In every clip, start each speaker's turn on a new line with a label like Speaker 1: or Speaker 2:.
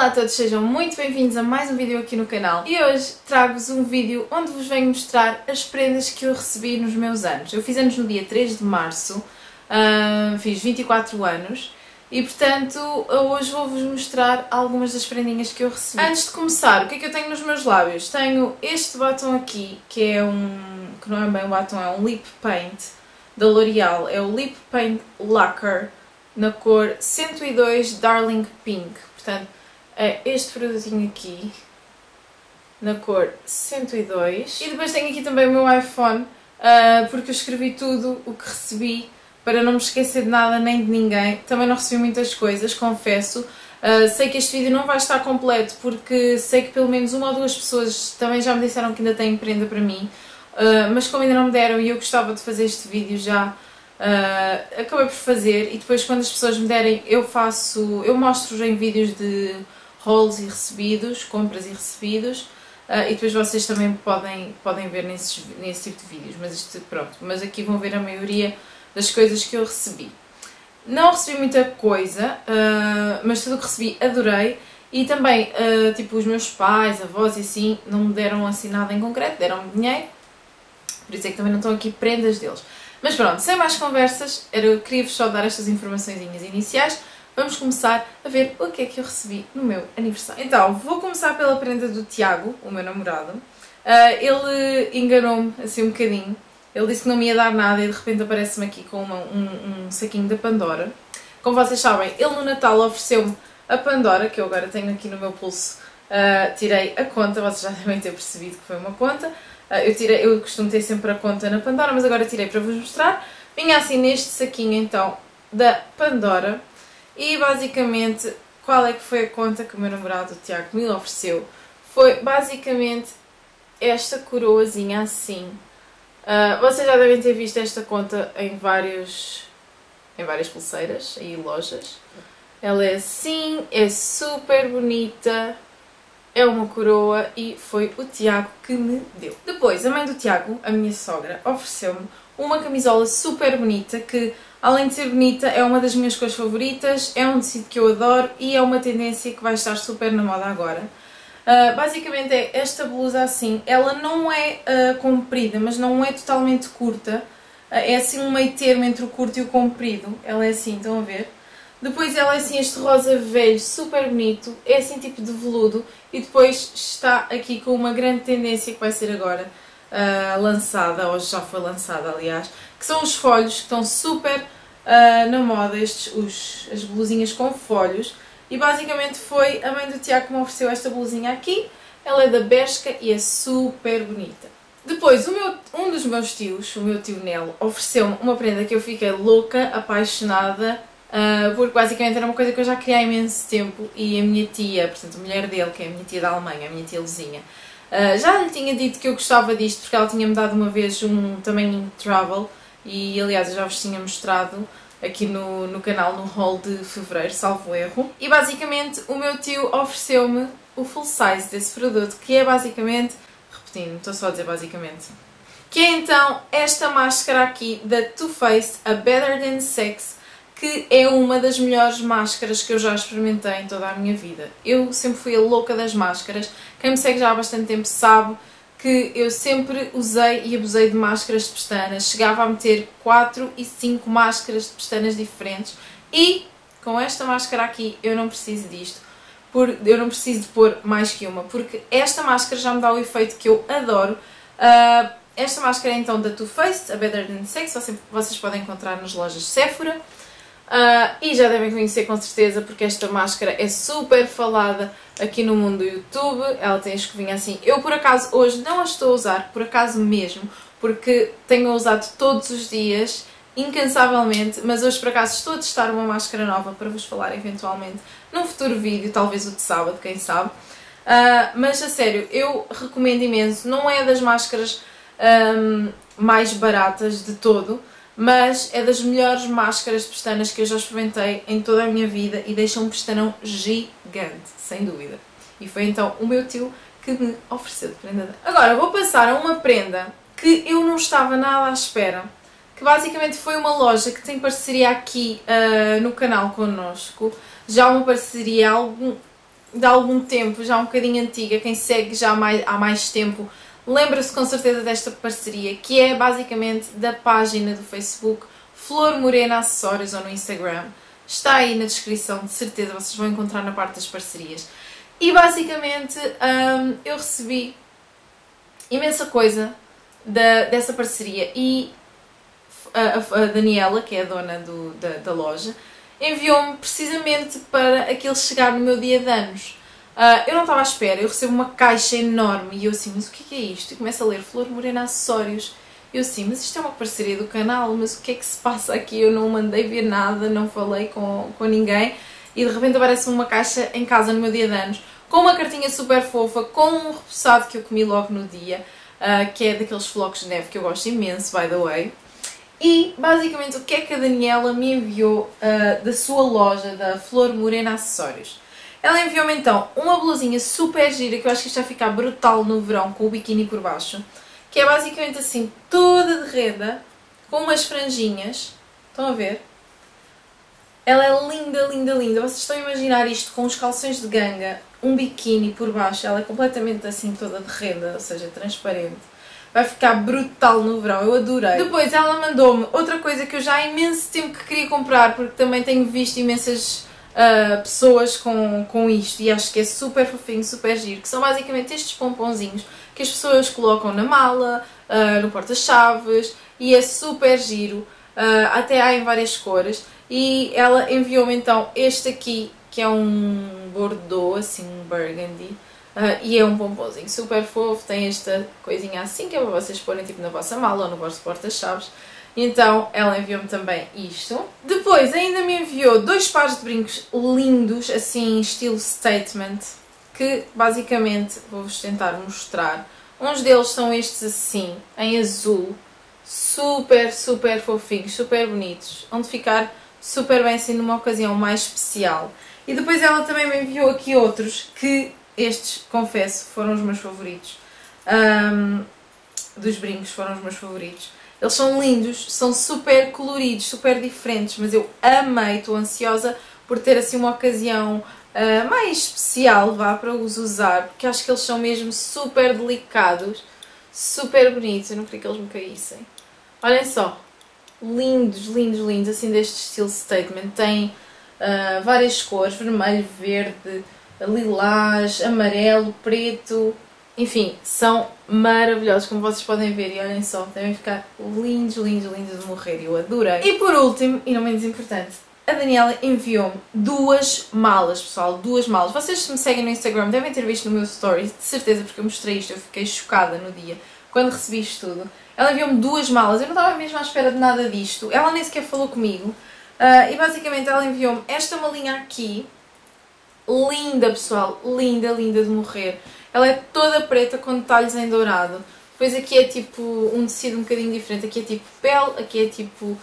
Speaker 1: Olá a todos, sejam muito bem-vindos a mais um vídeo aqui no canal. E hoje trago-vos um vídeo onde vos venho mostrar as prendas que eu recebi nos meus anos. Eu fiz anos no dia 3 de março, fiz 24 anos e portanto hoje vou-vos mostrar algumas das prendinhas que eu recebi. Antes de começar, o que é que eu tenho nos meus lábios? Tenho este batom aqui, que é que não é bem um batom, é um lip paint da L'Oreal. É o Lip Paint Lacquer na cor 102 Darling Pink. Portanto, é este produtinho aqui, na cor 102. E depois tenho aqui também o meu iPhone, porque eu escrevi tudo o que recebi, para não me esquecer de nada nem de ninguém. Também não recebi muitas coisas, confesso. Sei que este vídeo não vai estar completo, porque sei que pelo menos uma ou duas pessoas também já me disseram que ainda têm prenda para mim. Mas como ainda não me deram e eu gostava de fazer este vídeo já, acabei por fazer. E depois quando as pessoas me derem eu mostro-vos em vídeos de hauls e recebidos, compras e recebidos, e depois vocês também podem ver nesse tipo de vídeos, mas aqui vão ver a maioria das coisas que eu recebi. Não recebi muita coisa, mas tudo o que recebi adorei, e também, tipo, os meus pais, avós e assim, não me deram assim nada em concreto, deram-me dinheiro, por isso é que também não estão aqui prendas deles. Mas pronto, sem mais conversas, eu queria-vos só dar estas informaçõezinhas iniciais. Vamos começar a ver o que é que eu recebi no meu aniversário. Então, vou começar pela prenda do Tiago, o meu namorado. Ele enganou-me assim um bocadinho. Ele disse que não me ia dar nada e de repente aparece-me aqui com um saquinho da Pandora. Como vocês sabem, ele no Natal ofereceu-me a Pandora, que eu agora tenho aqui no meu pulso. Tirei a conta, vocês já devem ter percebido que foi uma conta. Eu costumo ter sempre a conta na Pandora, mas agora tirei para vos mostrar. Vinha assim neste saquinho então da Pandora. E basicamente, qual é que foi a conta que o meu namorado, o Tiago, me ofereceu? Foi basicamente esta coroazinha assim. Vocês já devem ter visto esta conta em várias pulseiras e lojas. Ela é assim, é super bonita, é uma coroa e foi o Tiago que me deu. Depois, a mãe do Tiago, a minha sogra, ofereceu-me uma camisola super bonita que, além de ser bonita, é uma das minhas cores favoritas, é um tecido que eu adoro e é uma tendência que vai estar super na moda agora. Basicamente é esta blusa assim, ela não é comprida, mas não é totalmente curta, é assim um meio termo entre o curto e o comprido, ela é assim, estão a ver? Depois ela é assim este rosa velho, super bonito, é assim tipo de veludo e depois está aqui com uma grande tendência que vai ser agora lançada, ou já foi lançada aliás, que são os folhos, que estão super na moda, as blusinhas com folhos. E basicamente foi a mãe do Tiago que me ofereceu esta blusinha aqui. Ela é da Bershka e é super bonita. Depois, um dos meus tios, o meu tio Nelo, ofereceu-me uma prenda que eu fiquei louca, apaixonada, porque basicamente era uma coisa que eu já queria há imenso tempo e a minha tia, portanto a mulher dele, que é a minha tia da Alemanha, a minha tia Luzinha, já lhe tinha dito que eu gostava disto porque ela tinha-me dado uma vez também um travel e aliás eu já vos tinha mostrado aqui no canal no haul de fevereiro, salvo erro. E basicamente o meu tio ofereceu-me o full size desse produto, que é basicamente, repetindo, estou só a dizer basicamente, que é então esta máscara aqui da Too Faced, a Better Than Sex, que é uma das melhores máscaras que eu já experimentei em toda a minha vida. Eu sempre fui a louca das máscaras, quem me segue já há bastante tempo sabe que eu sempre usei e abusei de máscaras de pestanas, chegava a meter 4 e 5 máscaras de pestanas diferentes e com esta máscara aqui eu não preciso disto, eu não preciso de pôr mais que uma, porque esta máscara já me dá o efeito que eu adoro. Esta máscara é então da Too Faced, a Better Than Sex, vocês podem encontrar nas lojas Sephora. E já devem conhecer com certeza porque esta máscara é super falada aqui no mundo do YouTube. Ela tem a escovinha assim. Eu por acaso hoje não a estou a usar, por acaso mesmo, porque tenho usado todos os dias, incansavelmente, mas hoje por acaso estou a testar uma máscara nova para vos falar eventualmente num futuro vídeo, talvez o de sábado, quem sabe. Mas a sério, eu recomendo imenso, não é das máscaras mais baratas de todo, mas é das melhores máscaras de pestanas que eu já experimentei em toda a minha vida e deixa um pestanão gigante, sem dúvida. E foi então o meu tio que me ofereceu de prenda. Agora vou passar a uma prenda que eu não estava nada à espera, que basicamente foi uma loja que tem parceria aqui no canal connosco, já uma parceria de algum tempo, já um bocadinho antiga, quem segue já há mais tempo, lembra-se com certeza desta parceria, que é basicamente da página do Facebook Flor Morena Acessórios ou no Instagram. Está aí na descrição, de certeza vocês vão encontrar na parte das parcerias. E basicamente eu recebi imensa coisa dessa parceria e a Daniela, que é a dona da loja, enviou-me precisamente para aquilo chegar no meu dia de anos. Eu não estava à espera, eu recebo uma caixa enorme e eu assim, mas o que é isto? E começo a ler Flor Morena Acessórios. Eu assim, mas isto é uma parceria do canal, mas o que é que se passa aqui? Eu não mandei ver nada, não falei com ninguém e de repente aparece uma caixa em casa no meu dia de anos com uma cartinha super fofa, com um repousado que eu comi logo no dia, que é daqueles flocos de neve que eu gosto imenso, by the way. E basicamente o que é que a Daniela me enviou da sua loja, da Flor Morena Acessórios? Ela enviou-me então uma blusinha super gira, que eu acho que isto vai ficar brutal no verão, com o biquíni por baixo, que é basicamente assim, toda de renda, com umas franjinhas, estão a ver? Ela é linda, linda, linda, vocês estão a imaginar isto com os calções de ganga, um biquíni por baixo, ela é completamente assim toda de renda, ou seja, transparente. Vai ficar brutal no verão, eu adorei. Depois ela mandou-me outra coisa que eu já há imenso tempo que queria comprar, porque também tenho visto imensas pessoas com isto e acho que é super fofinho, super giro, que são basicamente estes pomponzinhos que as pessoas colocam na mala, no porta-chaves e é super giro, até há em várias cores. E ela enviou-me então este aqui, que é um Bordeaux, assim um Burgundy, e é um pomponzinho super fofo, tem esta coisinha assim que é para vocês porem tipo na vossa mala ou no vosso porta-chaves. Então ela enviou-me também isto. Depois ainda me enviou dois pares de brincos lindos, assim estilo statement, que basicamente vou-vos tentar mostrar. Uns deles são estes assim, em azul, super, super fofinhos, super bonitos, onde ficar super bem assim numa ocasião mais especial. E depois ela também me enviou aqui outros, que estes, confesso, foram os meus favoritos. Dos brincos foram os meus favoritos. Eles são lindos, são super coloridos, super diferentes, mas eu amei, estou ansiosa por ter assim uma ocasião mais especial, vá, para os usar, porque acho que eles são mesmo super delicados, super bonitos, eu não queria que eles me caíssem. Olhem só, lindos, lindos, lindos, assim deste estilo statement, tem várias cores, vermelho, verde, lilás, amarelo, preto, enfim, são maravilhosos, como vocês podem ver, e olhem só, devem ficar lindos, lindos, lindos de morrer, eu adorei. E por último, e não menos importante, a Daniela enviou-me duas malas, pessoal, duas malas. Vocês que me seguem no Instagram devem ter visto no meu story, de certeza, porque eu mostrei isto, eu fiquei chocada no dia, quando recebi isto tudo. Ela enviou-me duas malas, eu não estava mesmo à espera de nada disto, ela nem sequer falou comigo, e basicamente ela enviou-me esta malinha aqui, linda pessoal, linda, linda de morrer. Ela é toda preta com detalhes em dourado. Depois aqui é tipo um tecido um bocadinho diferente, aqui é tipo pele, aqui é tipo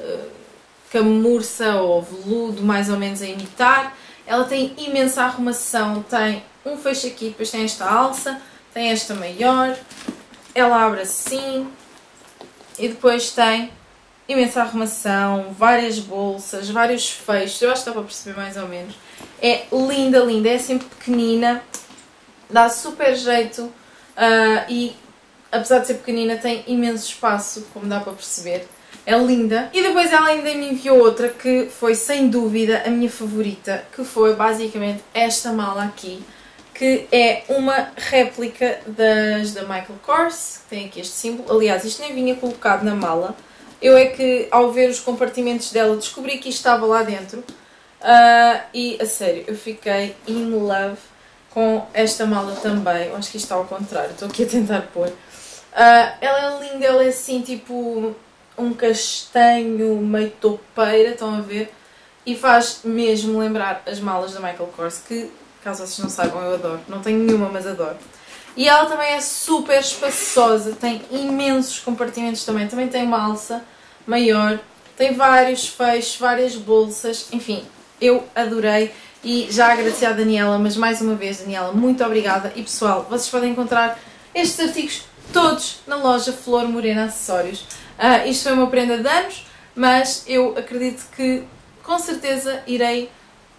Speaker 1: camurça ou veludo mais ou menos a imitar. Ela tem imensa arrumação, tem um fecho aqui, depois tem esta alça, tem esta maior, ela abre assim e depois tem imensa arrumação, várias bolsas, vários fechos, eu acho que dá para perceber mais ou menos. É linda, linda, é sempre pequenina, dá super jeito e apesar de ser pequenina tem imenso espaço, como dá para perceber. É linda. E depois ela ainda me enviou outra que foi sem dúvida a minha favorita, que foi basicamente esta mala aqui, que é uma réplica da Michael Kors, que tem aqui este símbolo. Aliás, isto nem vinha colocado na mala. Eu é que, ao ver os compartimentos dela, descobri que isto estava lá dentro. E, a sério, eu fiquei in love com esta mala também. Eu acho que isto está ao contrário, estou aqui a tentar pôr. Ela é linda, ela é assim, tipo um castanho meio toupeira, estão a ver? E faz mesmo lembrar as malas da Michael Kors, que, caso vocês não saibam, eu adoro. Não tenho nenhuma, mas adoro. E ela também é super espaçosa, tem imensos compartimentos também. Também tem uma alça maior, tem vários fechos, várias bolsas, enfim, eu adorei. E já agradeci à Daniela, mas mais uma vez, Daniela, muito obrigada. E pessoal, vocês podem encontrar estes artigos todos na loja Flor Morena Acessórios. Isto foi uma prenda de anos, mas eu acredito que com certeza irei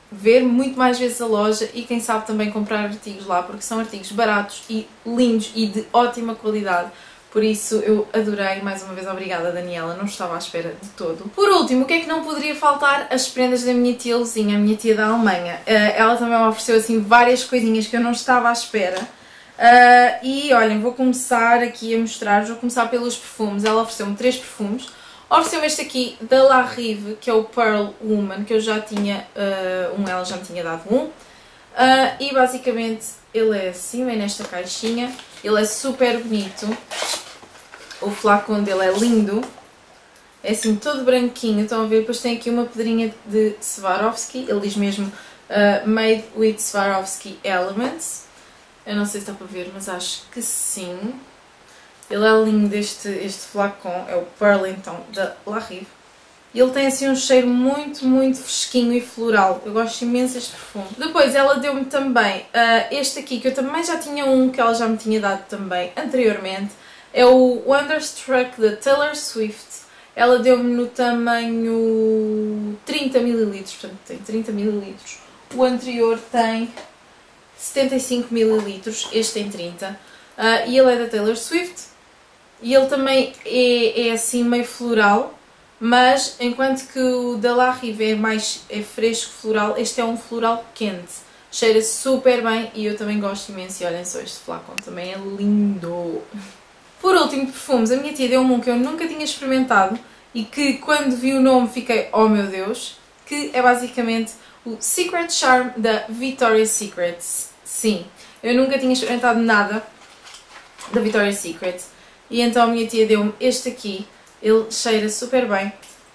Speaker 1: ver muito mais vezes a loja e quem sabe também comprar artigos lá, porque são artigos baratos e lindos e de ótima qualidade. Por isso eu adorei, mais uma vez obrigada Daniela, não estava à espera de todo. Por último, o que é que não poderia faltar? As prendas da minha tia Luzinha, a minha tia da Alemanha. Ela também me ofereceu assim várias coisinhas que eu não estava à espera. E olhem, vou começar aqui a mostrar, vou começar pelos perfumes. Ela ofereceu-me 3 perfumes. Ofereceu-me este aqui da La Rive, que é o Pearl Woman, que eu já tinha ela já me tinha dado um. E basicamente ele é assim, vem nesta caixinha. Ele é super bonito. O flacão dele é lindo. É assim todo branquinho, estão a ver? Depois tem aqui uma pedrinha de Swarovski. Ele diz mesmo Made with Swarovski Elements. Eu não sei se está para ver, mas acho que sim. Ele é lindo, este flacão. É o Pearl então, da La Rive. E ele tem assim um cheiro muito, muito fresquinho e floral. Eu gosto imenso deste perfume. Depois ela deu-me também este aqui, que eu também já tinha um, que ela já me tinha dado também anteriormente. É o Wonderstruck da Taylor Swift. Ela deu-me no tamanho 30 ml, portanto tem 30 ml. O anterior tem 75 ml, este tem 30. E ele é da Taylor Swift. E ele também é assim meio floral. Mas enquanto que o da La Rive é fresco floral, este é um floral quente. Cheira super bem e eu também gosto imenso. E olhem só, este flacão também é lindo. Por último, perfumes. A minha tia deu-me um que eu nunca tinha experimentado e que quando vi o nome fiquei, oh meu Deus, que é basicamente o Secret Charm da Victoria's Secret. Sim, eu nunca tinha experimentado nada da Victoria's Secret e então a minha tia deu-me este aqui. Ele cheira super bem,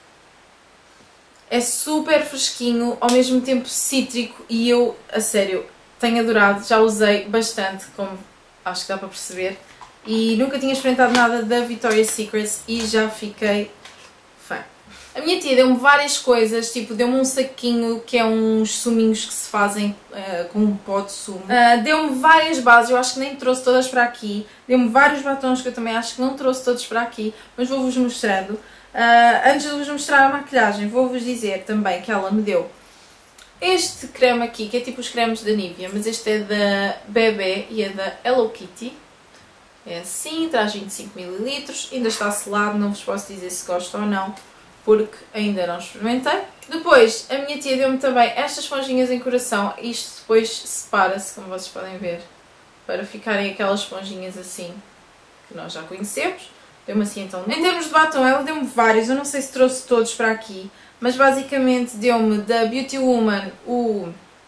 Speaker 1: é super fresquinho, ao mesmo tempo cítrico e eu, a sério, tenho adorado, já usei bastante, como acho que dá para perceber, e nunca tinha experimentado nada da Victoria's Secret e já fiquei fã. A minha tia deu-me várias coisas, tipo deu-me um saquinho que é uns suminhos que se fazem com um pó de sumo. Deu-me várias bases, eu acho que nem trouxe todas para aqui. Deu-me vários batons que eu também acho que não trouxe todos para aqui, mas vou-vos mostrando. Antes de vos mostrar a maquilhagem, vou-vos dizer também que ela me deu este creme aqui, que é tipo os cremes da Nivea, mas este é da Bebe e é da Hello Kitty. É assim, traz 25 ml, ainda está selado, não vos posso dizer se gosto ou não, porque ainda não experimentei. Depois, a minha tia deu-me também estas esponjinhas em coração. Isto depois separa-se, como vocês podem ver, para ficarem aquelas esponjinhas assim, que nós já conhecemos. Deu-me assim então. Em termos de batom, ela deu-me vários, eu não sei se trouxe todos para aqui, mas basicamente deu-me da Beauty Woman o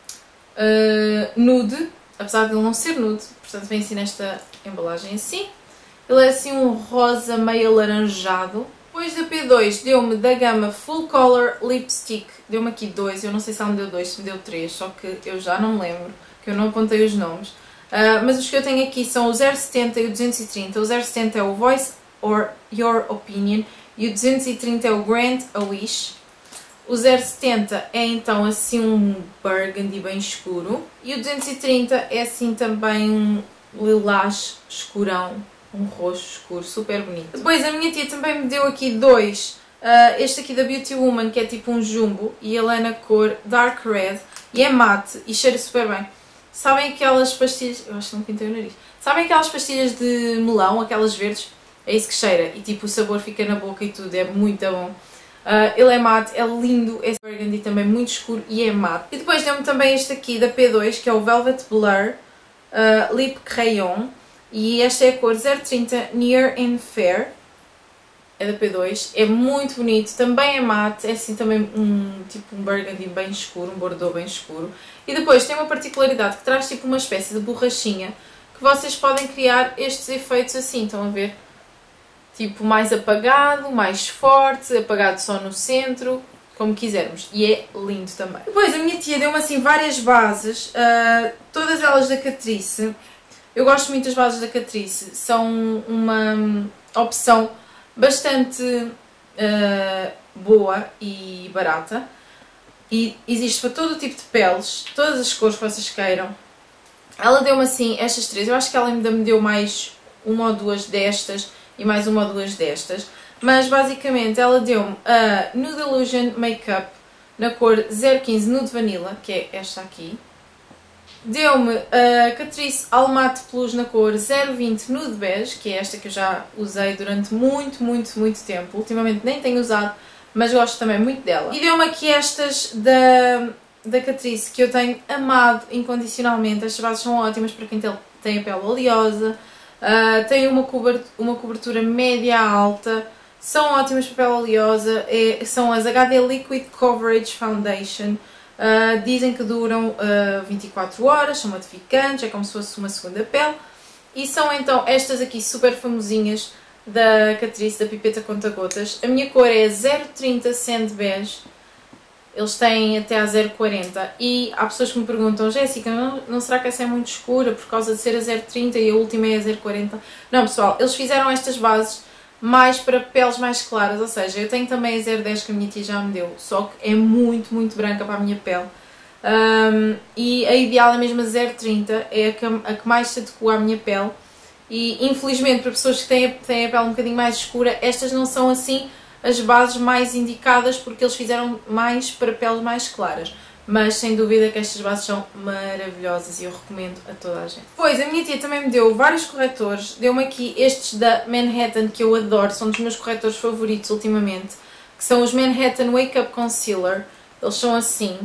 Speaker 1: Nude, apesar de ele não ser nude, portanto vem assim nesta embalagem assim. Ele é assim um rosa meio alaranjado. Depois da P2 deu-me da gama Full Color Lipstick, deu-me aqui 2, eu não sei se ela me deu 2, se me deu 3, só que eu já não me lembro, que eu não apontei os nomes. Mas os que eu tenho aqui são o 070 e o 230, o 070 é o Voice or Your Opinion e o 230 é o Grant a Wish. O 070 é então assim um burgundy bem escuro e o 230 é assim também um lilás escurão. Um roxo escuro, super bonito. Depois a minha tia também me deu aqui 2. Este aqui da Beauty Woman, que é tipo um jumbo. E ele é na cor Dark Red. E é mate e cheira super bem. Sabem aquelas pastilhas... Eu acho que não pintei o nariz. Sabem aquelas pastilhas de melão, aquelas verdes? É isso que cheira. E tipo o sabor fica na boca e tudo. É muito bom. Ele é mate, é lindo. É burgundy também muito escuro e é mate. E depois deu-me também este aqui da P2, que é o Velvet Blur Lip Crayon. E esta é a cor 030 Near and Fair, é da P2, é muito bonito, também é mate, é assim também tipo um burgundy bem escuro, um bordeaux bem escuro. E depois tem uma particularidade que traz tipo uma espécie de borrachinha, que vocês podem criar estes efeitos assim, estão a ver? Tipo mais apagado, mais forte, apagado só no centro, como quisermos. E é lindo também. Depois a minha tia deu-me assim várias bases, todas elas da Catrice. Eu gosto muito das bases da Catrice, são uma opção bastante boa e barata e existe para todo o tipo de peles, todas as cores que vocês queiram. Ela deu-me assim estas 3, eu acho que ela ainda me deu mais uma ou duas destas e mais uma ou duas destas, mas basicamente ela deu-me a Nude Illusion Makeup na cor 015 Nude Vanilla, que é esta aqui. Deu-me a Catrice Almate Plus na cor 020 Nude Beige, que é esta que eu já usei durante muito tempo. Ultimamente nem tenho usado, mas gosto também muito dela. E deu-me aqui estas da Catrice, que eu tenho amado incondicionalmente. Estas bases são ótimas para quem tem a pele oleosa, têm uma cobertura média alta, são ótimas para pele oleosa, são as HD Liquid Coverage Foundation. Dizem que duram 24 horas, são matificantes, é como se fosse uma segunda pele. E são então estas aqui super famosinhas da Catrice, da pipeta conta-gotas. A minha cor é 030 Sand Beige, eles têm até a 040 e há pessoas que me perguntam: Jéssica, não será que essa é muito escura por causa de ser a 030 e a última é a 040? Não, pessoal, eles fizeram estas bases mais para peles mais claras, ou seja, eu tenho também a 010 que a minha tia já me deu, só que é muito branca para a minha pele. E a ideal é mesmo a 030, é a que mais se adequa à minha pele. E infelizmente para pessoas que têm a pele um bocadinho mais escura, estas não são assim as bases mais indicadas, porque eles fizeram mais para peles mais claras. Mas sem dúvida que estas bases são maravilhosas e eu recomendo a toda a gente. Depois a minha tia também me deu vários corretores, deu-me aqui estes da Manhattan que eu adoro, são dos meus corretores favoritos ultimamente, que são os Manhattan Wake Up Concealer. Eles são assim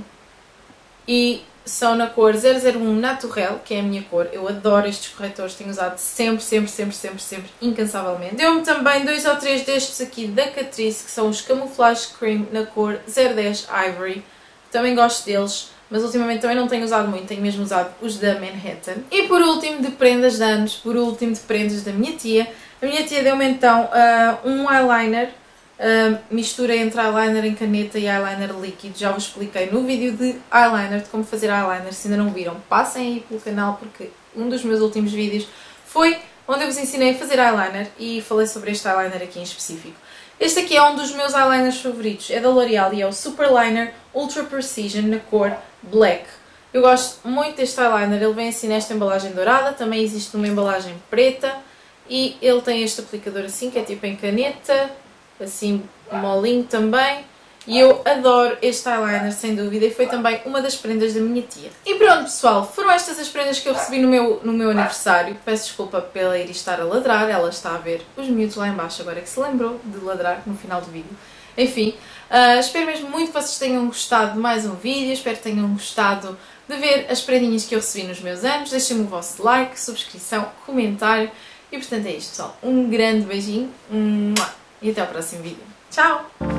Speaker 1: e são na cor 001 Naturel, que é a minha cor. Eu adoro estes corretores, tenho usado sempre, incansavelmente. Deu-me também 2 ou 3 destes aqui da Catrice, que são os Camouflage Cream na cor 010 Ivory. Também gosto deles, mas ultimamente também não tenho usado muito, tenho mesmo usado os da Manhattan. E por último, de prendas de anos, por último de prendas da minha tia, a minha tia deu-me então um eyeliner, mistura entre eyeliner em caneta e eyeliner líquido. Já vos expliquei no vídeo de eyeliner, de como fazer eyeliner, se ainda não viram, passem aí pelo canal porque um dos meus últimos vídeos foi onde eu vos ensinei a fazer eyeliner e falei sobre este eyeliner aqui em específico. Este aqui é um dos meus eyeliners favoritos, é da L'Oreal e é o Superliner Ultra Precision na cor Black. Eu gosto muito deste eyeliner, ele vem assim nesta embalagem dourada, também existe numa embalagem preta e ele tem este aplicador assim, que é tipo em caneta, assim molinho também. E eu adoro este eyeliner, sem dúvida, e foi também uma das prendas da minha tia. E pronto, pessoal, foram estas as prendas que eu recebi no meu aniversário. Peço desculpa pela ir estar a ladrar, ela está a ver os miúdos lá em baixo, agora que se lembrou de ladrar no final do vídeo. Enfim, espero mesmo muito que vocês tenham gostado de mais um vídeo, espero que tenham gostado de ver as prendinhas que eu recebi nos meus anos. Deixem-me o vosso like, subscrição, comentário. E portanto é isto, pessoal. Um grande beijinho e até ao próximo vídeo. Tchau!